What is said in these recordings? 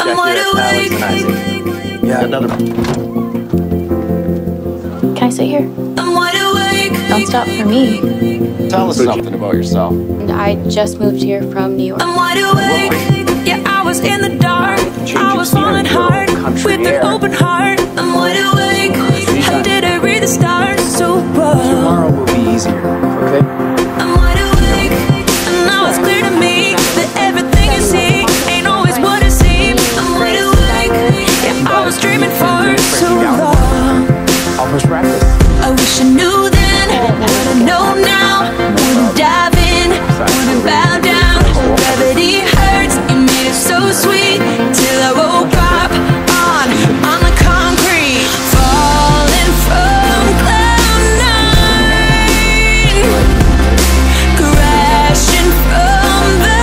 Jackie, that's Alex and Isaac. Yeah, another one. Can I sit here? Don't stop for me. Tell us something about yourself. I just moved here from New York. I'm wide awake. Yeah, I was in the dark. I was falling hard with an open heart. I'm wide awake. How did I read the stars so well? Tomorrow will be easier, okay? I'm wide awake. And now it's clear to me that everything you see ain't always what it seems. I'm wide awake. Yeah, I was dreaming for so long. I'll push practice. I wish I knew then what I know now. Wouldn't dive in, wouldn't bow down. Gravity hurts, you made it so sweet. Till I woke up on the concrete, falling from cloud nine, crashing from the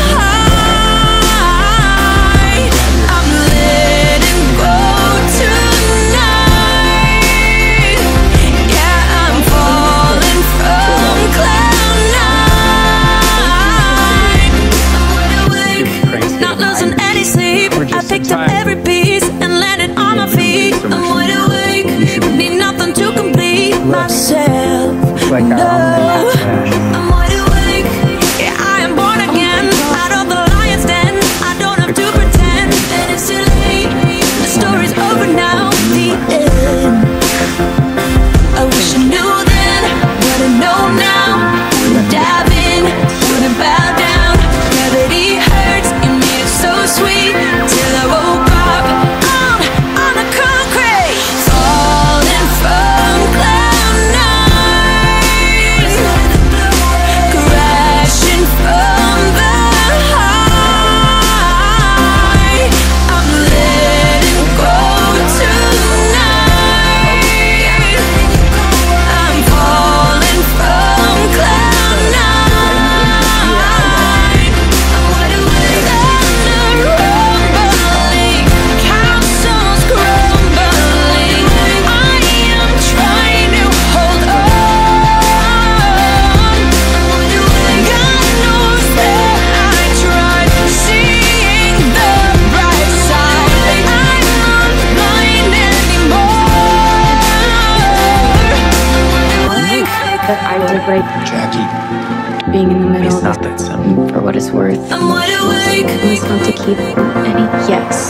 high. I'm letting go tonight. Yeah, I'm falling from cloud nine. I'm wide awake, not losing any sleep. I picked up every piece and landed on my feet. I'm wide awake, need nothing to complete myself. No, I'm wide awake. Yeah, I am born again, out of the lion's den. I don't have to pretend that it's too late. The story's over now, the end. I wish I knew then what I know now. Wouldn't dive in, wouldn't bow down. Gravity hurts, you made it so sweet. Till I woke up on the concrete, falling from cloud nine, crashing from the high. I'm letting go tonight. I'm falling from cloud nine. I'm wide awake, thunder rumbling, castles crumbling. I am trying to hold on. God knows that I tried seeing the bright side. I'm not blind anymore. But I did like Jackie, being in the middle it's of not that simple. for what it's worth. I'm wide awake. It was fun to keep any yes.